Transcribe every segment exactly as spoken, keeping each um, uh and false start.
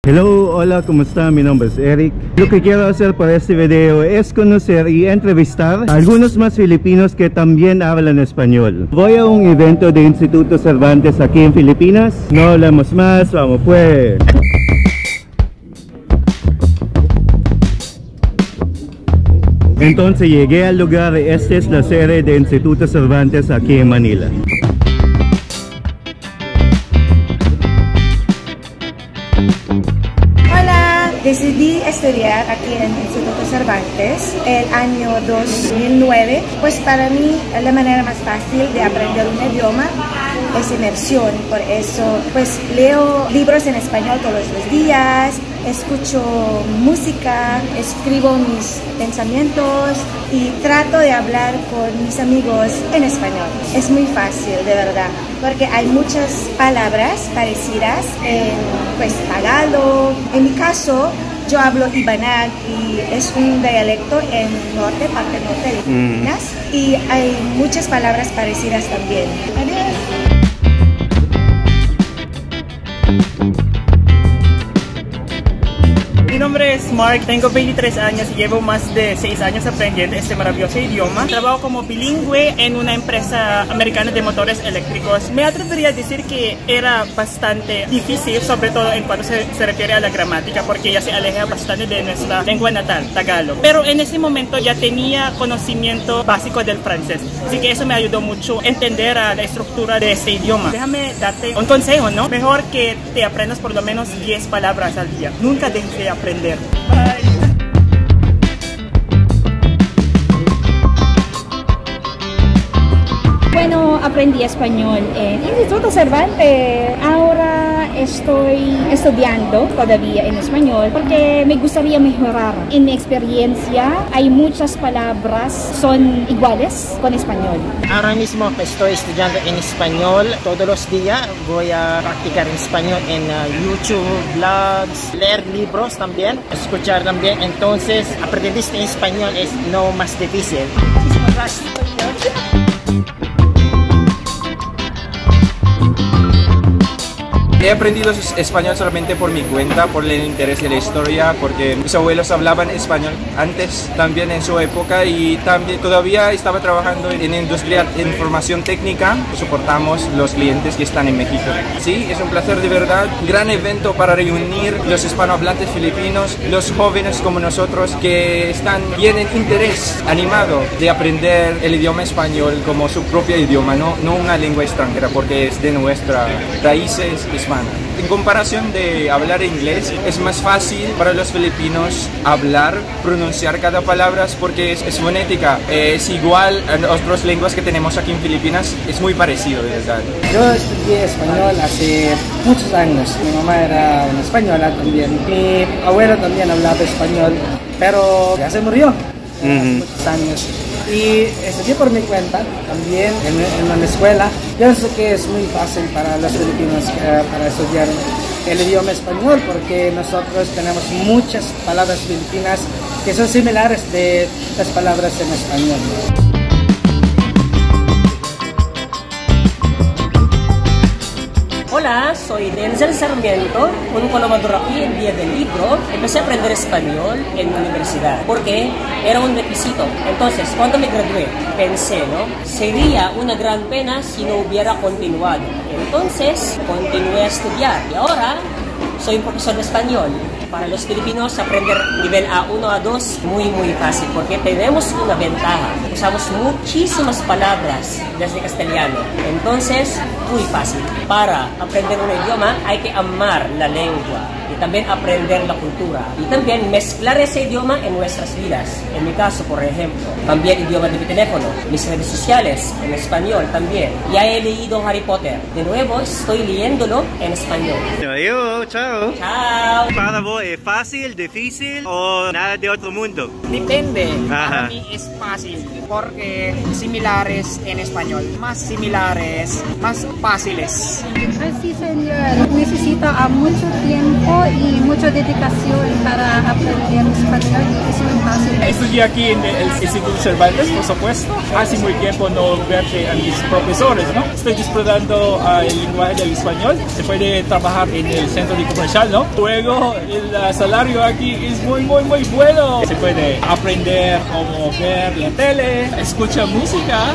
Hello, hola, ¿cómo está? Mi nombre es Eric. Lo que quiero hacer para este video es conocer y entrevistar a algunos más filipinos que también hablan español. Voy a un evento de Instituto Cervantes aquí en Filipinas. No hablamos más, vamos pues. Entonces llegué al lugar. Esta es la sede de Instituto Cervantes aquí en Manila. Decidí estudiar aquí en el Instituto Cervantes el año dos mil nueve, pues para mí la manera más fácil de aprender un idioma es inmersión. Por eso pues leo libros en español todos los días, escucho música, escribo mis pensamientos y trato de hablar con mis amigos en español. Es muy fácil, de verdad, porque hay muchas palabras parecidas en pues Tagalog. En mi caso, yo hablo Ibanag y es un dialecto en norte, parte norte de Filipinas, mm. y hay muchas palabras parecidas también. Adiós. Mi nombre es Mark, tengo veintitrés años y llevo más de seis años aprendiendo este maravilloso idioma. Trabajo como bilingüe en una empresa americana de motores eléctricos. Me atrevería a decir que era bastante difícil, sobre todo en cuanto se, se refiere a la gramática, porque ya se aleja bastante de nuestra lengua natal, Tagalog. Pero en ese momento ya tenía conocimiento básico del francés, así que eso me ayudó mucho a entender a la estructura de este idioma. Déjame darte un consejo, ¿no? Mejor que te aprendas por lo menos diez palabras al día. Nunca dejes de aprender. Bye. Bueno, aprendí español en Instituto Cervantes. Ahora estoy estudiando todavía en español porque me gustaría mejorar. En mi experiencia hay muchas palabras son iguales con español. Ahora mismo estoy estudiando en español todos los días. Voy a practicar en español en uh, YouTube, blogs, leer libros también, escuchar también. Entonces, aprender en español es no más difícil. Muchísimas gracias. He aprendido español solamente por mi cuenta, por el interés de la historia, porque mis abuelos hablaban español antes, también en su época, y también todavía estaba trabajando en industria de información técnica. Soportamos los clientes que están en México. Sí, es un placer de verdad, gran evento para reunir los hispanohablantes filipinos, los jóvenes como nosotros que están, tienen interés animado de aprender el idioma español como su propio idioma, no, no una lengua extranjera, porque es de nuestras raíces hispanas. En comparación de hablar inglés, es más fácil para los filipinos hablar, pronunciar cada palabra porque es, es fonética. Es igual a otras lenguas que tenemos aquí en Filipinas, es muy parecido, de verdad. Yo estudié español hace muchos años. Mi mamá era una española también. Mi abuelo también hablaba español, pero ya se murió hace uh-huh. muchos años. Y estudié por mi cuenta también en, en una escuela. Pienso que es muy fácil para los filipinos eh, para estudiar el idioma español porque nosotros tenemos muchas palabras filipinas que son similares de las palabras en español. Hola, soy Denzel Sarmiento, un colaborador aquí en Día del Libro. Empecé a aprender español en la universidad porque era un requisito. Entonces, cuando me gradué, pensé, ¿no? Sería una gran pena si no hubiera continuado. Entonces, continué a estudiar y ahora soy un profesor de español. Para los filipinos, aprender nivel A uno, A dos, muy muy fácil porque tenemos una ventaja. Usamos muchísimas palabras desde castellano. Entonces, muy fácil. Para aprender un idioma hay que amar la lengua y también aprender la cultura y también mezclar ese idioma en nuestras vidas. En mi caso, por ejemplo, cambié el idioma de mi teléfono, mis redes sociales en español también. Ya he leído Harry Potter. De nuevo, estoy leyéndolo en español. Adiós, chao. Chao. Para vos, ¿es fácil, difícil o nada de otro mundo? Depende. Ajá. Para mí es fácil porque similares en español, más similares, más fáciles. más. Así, señor. Necesita a mucho tiempo y mucha dedicación para aprender español y eso es fácil. Estudié aquí en el Instituto Cervantes, por supuesto. Hace muy tiempo no verte a mis profesores, ¿no? Estoy disfrutando uh, el lenguaje del español. Se puede trabajar en el centro de comercial, ¿no? Luego, el uh, salario aquí es muy, muy, muy bueno. Se puede aprender cómo ver la tele, escuchar música.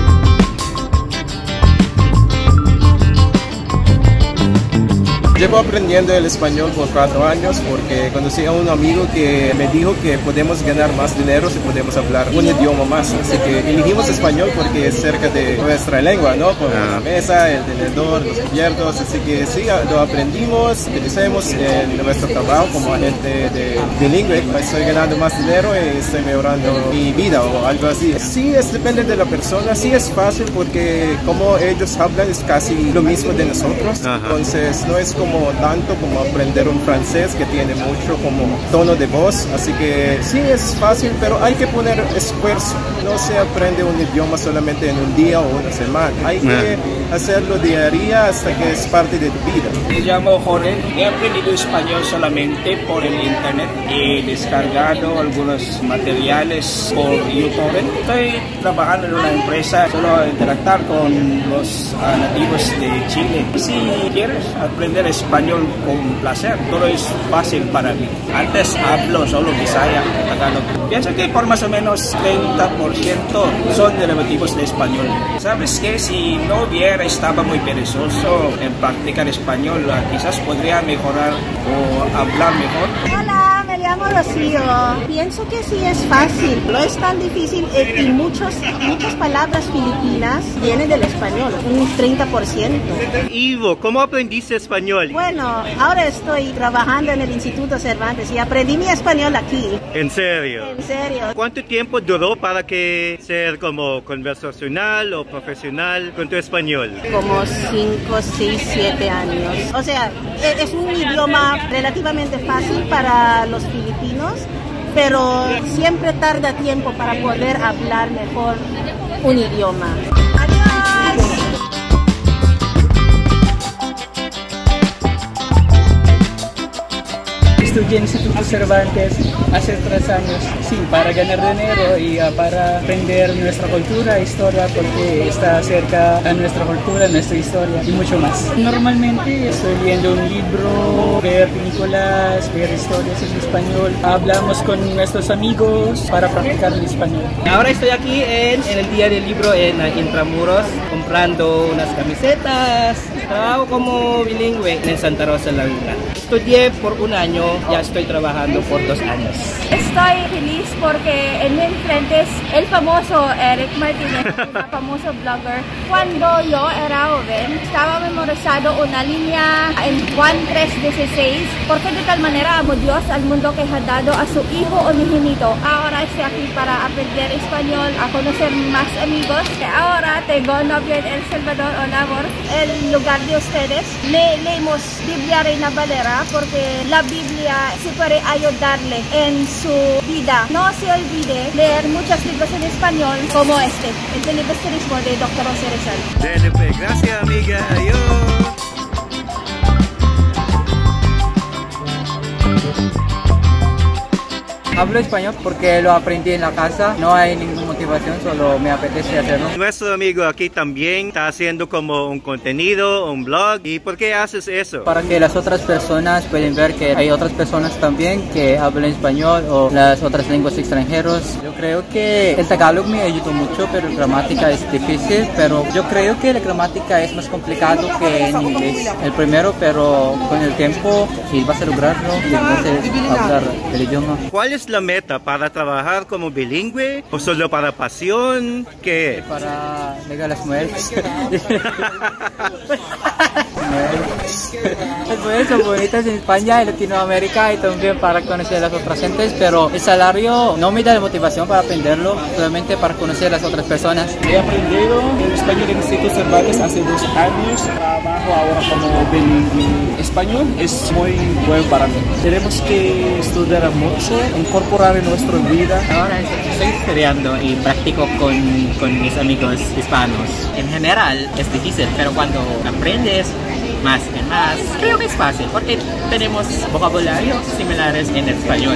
Llevo aprendiendo el español por cuatro años porque conocí a un amigo que me dijo que podemos ganar más dinero si podemos hablar un idioma más. Así que elegimos español porque es cerca de nuestra lengua, ¿no? Por la mesa, el tenedor, los cubiertos. Así que sí, lo aprendimos, utilizamos en nuestro trabajo como agente de bilingüe. Estoy ganando más dinero y estoy mejorando mi vida o algo así. Sí, es, depende de la persona. Sí es fácil porque como ellos hablan es casi lo mismo de nosotros. Ajá. Entonces no es como tanto como aprender un francés que tiene mucho como tono de voz, así que sí es fácil, pero hay que poner esfuerzo. No se aprende un idioma solamente en un día o una semana, hay que hacerlo día a día hasta que es parte de tu vida. Me llamo Jorge, he aprendido español solamente por el internet, he descargado algunos materiales por YouTube. Estoy trabajando en una empresa, solo interactuar con los uh, nativos de Chile. Si quieres aprender español con placer, todo es fácil para mí. Antes hablo solo Bisaya, Tagalog. Pienso que por más o menos treinta por ciento son derivativos de español. ¿Sabes qué? Si no hubiera estaba muy perezoso en practicar español, quizás podría mejorar o hablar mejor. Hola, me llamo Rocío. Pienso que sí es fácil, no es tan difícil y muchos, muchas palabras filipinas vienen del español, un treinta por ciento. Ivo, ¿cómo aprendiste español? Bueno, ahora estoy trabajando en el Instituto Cervantes y aprendí mi español aquí. ¿En serio? En serio. ¿Cuánto tiempo duró para que ser como conversacional o profesional con tu español? Como cinco, seis, siete años. O sea, es un idioma relativamente fácil para los filipinos, pero siempre tarda tiempo para poder hablar mejor un idioma. ¡Adiós! Estudié en el Instituto Cervantes hace tres años, sí, para ganar dinero y uh, para aprender nuestra cultura, historia, porque está cerca a nuestra cultura, nuestra historia y mucho más. Normalmente estoy leyendo un libro, ver películas, ver historias en español, hablamos con nuestros amigos para practicar el español. Ahora estoy aquí en, en el día del libro en uh, Intramuros, comprando unas camisetas. Trabajo como bilingüe en Santa Rosa La Luna. Estudié por un año, ya estoy trabajando por dos años. Estoy feliz porque en mi enfrente es el famoso Eric Martinez, un famoso blogger. Cuando yo era joven, estaba memorizado una línea en Juan tres dieciséis, porque de tal manera amó Dios al mundo que ha dado a su Hijo unigénito. Ahora estoy aquí para aprender español, a conocer más amigos. Ahora tengo novio en El Salvador o labor, el lugar de ustedes. Le leemos Biblia Reina Valera porque la Biblia se puede ayudarle en su vida. No se olvide leer muchos libros en español como este, el Filibusterismo de doctor José Rizal. Gracias, amiga. Adiós. Hablo español porque lo aprendí en la casa, no hay ninguna motivación, solo me apetece hacerlo. Nuestro amigo aquí también está haciendo como un contenido, un blog. ¿Y por qué haces eso? Para que las otras personas puedan ver que hay otras personas también que hablan español o las otras lenguas extranjeras. Yo creo que el Tagalog me ayudó mucho, pero la gramática es difícil, pero yo creo que la gramática es más complicado que en inglés. El primero, pero con el tiempo sí vas a lograrlo y entonces hablar el idioma. ¿Cuál es la meta? ¿Para trabajar como bilingüe? ¿O solo para pasión? ¿Qué? Para negar las mujeres. Pues son bonitas en España y Latinoamérica y también para conocer las otras gentes, pero el salario no me da la motivación para aprenderlo, solamente para conocer las otras personas. He aprendido el español en el Instituto Cervantes hace dos años, trabajo ahora como bilingüe español, es muy bueno para mí. Tenemos que estudiar mucho, incorporar en nuestra vida. Ahora estoy estudiando y practico con, con mis amigos hispanos. En general es difícil, pero cuando aprendes más y más, creo que es fácil porque tenemos vocabularios similares en español.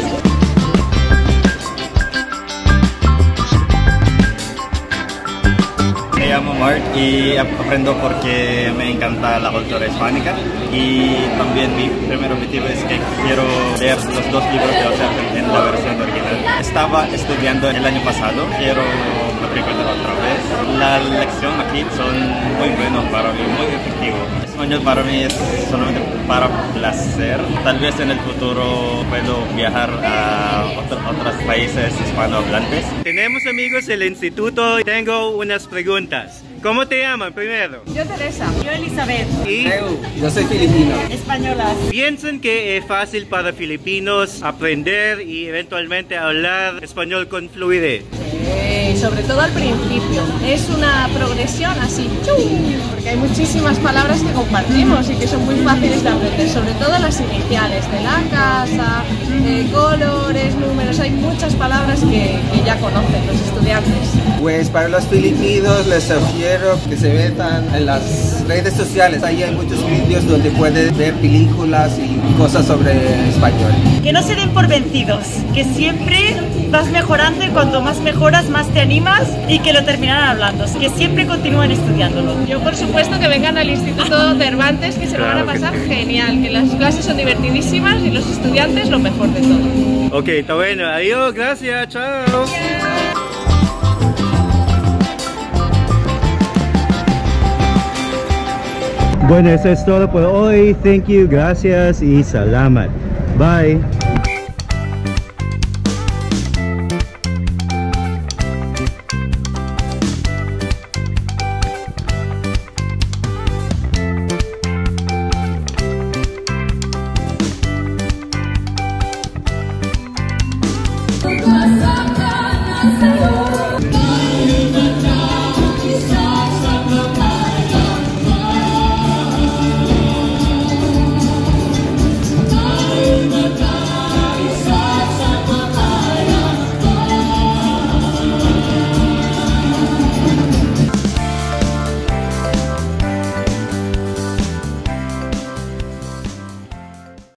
Me llamo Mark y aprendo porque me encanta la cultura hispánica y también mi primer objetivo es que quiero leer los dos libros de Ocerta en la versión original. Estaba estudiando el año pasado, quiero matricular otra vez. La lección aquí son muy buenos para mí, muy efectivo. Español para mí es solamente para placer. Tal vez en el futuro puedo viajar a otro, otros países hispanohablantes. Tenemos amigos del instituto y tengo unas preguntas. ¿Cómo te llaman primero? Yo Teresa. Yo Elizabeth. ¿Y? Yo soy filipino. Españolas. ¿Piensan que es fácil para filipinos aprender y eventualmente hablar español con fluidez? Sí, sobre todo al principio. Es una progresión así, ¡chum! Porque hay muchísimas palabras que compartimos y que son muy fáciles de aprender, sobre todo las iniciales de la casa, de colores, números. Hay muchas palabras que, que ya conocen los estudiantes. Pues para los filipinos les sugiero que se metan en las redes sociales. Ahí hay muchos vídeos donde pueden ver películas y cosas sobre español. Que no se den por vencidos, que siempre vas mejorando y cuanto más mejoras más te animas y que lo terminarán hablando, que siempre continúen estudiándolo. Yo por supuesto que vengan al Instituto Cervantes, que se lo van a pasar genial, que las clases son divertidísimas y los estudiantes lo mejor de todo. Ok, está bueno, adiós, gracias, chao. Bueno, eso es todo por hoy. Thank you, gracias y salamat. Bye.